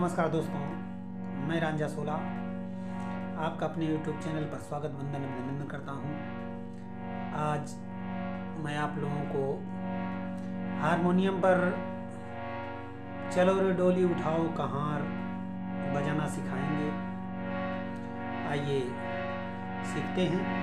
नमस्कार दोस्तों, मैं रांझा सोला आपका अपने YouTube चैनल पर स्वागत वंदन अभिनंदन करता हूं। आज मैं आप लोगों को हारमोनियम पर चलो रे डोली उठाओ कहार बजाना सिखाएंगे। आइए सीखते हैं।